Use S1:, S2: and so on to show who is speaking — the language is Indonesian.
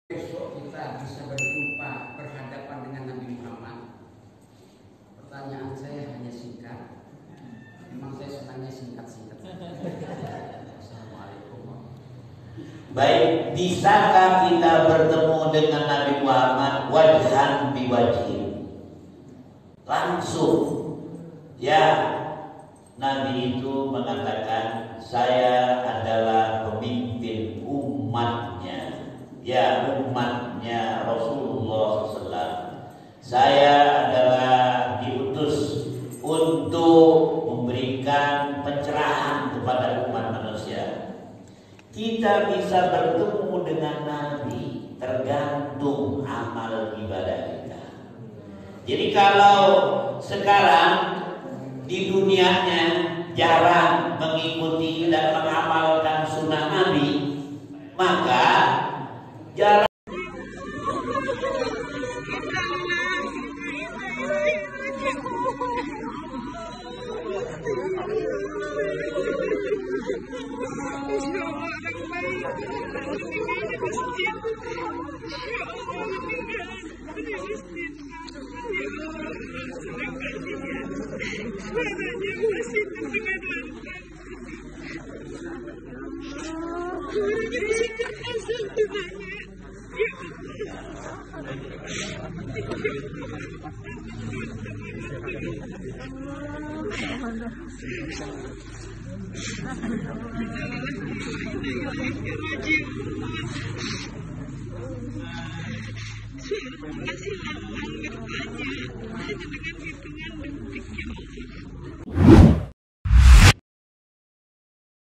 S1: Besok kita bisa berjumpa berhadapan dengan Nabi Muhammad. Pertanyaan saya hanya singkat. Memang saya senangnya singkat-singkat. Assalamualaikum.
S2: Baik, bisakah kita bertemu dengan Nabi Muhammad wajhan biwajhin? Langsung. Ya, Nabi itu mengatakan, saya adalah pemimpin umatnya. Ya, umatnya Rasulullah SAW. Saya adalah diutus untuk memberikan pencerahan kepada umat manusia. Kita bisa bertemu dengan Nabi tergantung amal ibadah kita. Jadi kalau sekarang di dunianya jarang mengikuti dan mengamalkan sunnah Nabi, maka jarang.